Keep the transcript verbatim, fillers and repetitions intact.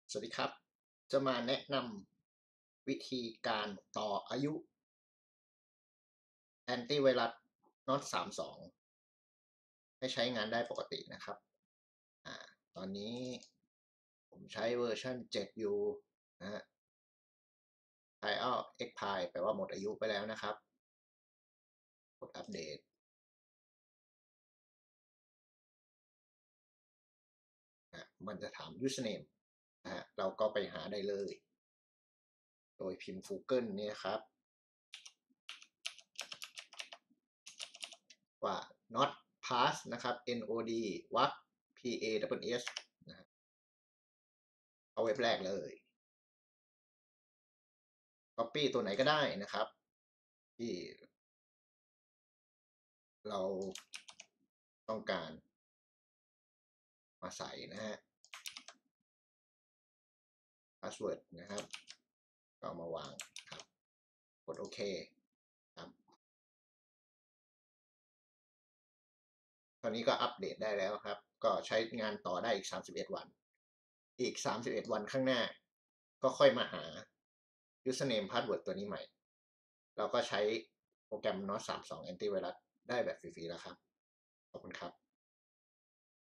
สวัสดีครับ จะมาแนะนำวิธีการต่ออายุแอนตี้ไวรัส น็อต สามสิบสอง ให้ใช้งานได้ปกตินะครับอ่าตอนนี้ผมใช้เวอร์ชันเจ็ดอยู่นะฮะ Trial Expire แปลว่าหมดอายุไปแล้วนะครับ กดอัปเดตนะมันจะถาม username นะฮะเราก็ไปหาได้เลย โดยพิมพ์ Google นี่ครับ ว่า not pass นะครับ N O D วัก P A S S นะฮะเอาเว็บแรกเลย Copy ตัวไหนก็ได้นะครับ ที่เราต้องการมาใส่นะฮะ password นะครับก็เอามาวางครับกดโอเคครับตอนนี้ก็อัปเดตได้แล้วครับ ก็ใช้งานต่อได้อีกสามสิบเอ็ดวัน อีกสามสิบเอ็ดวันข้างหน้า ก็ค่อยมาหา username password ตัวนี้ใหม่ เราก็ใช้โปรแกรม น็อต สามสิบสอง Antivirus ได้แบบฟรีๆแล้วครับ ขอบคุณครับ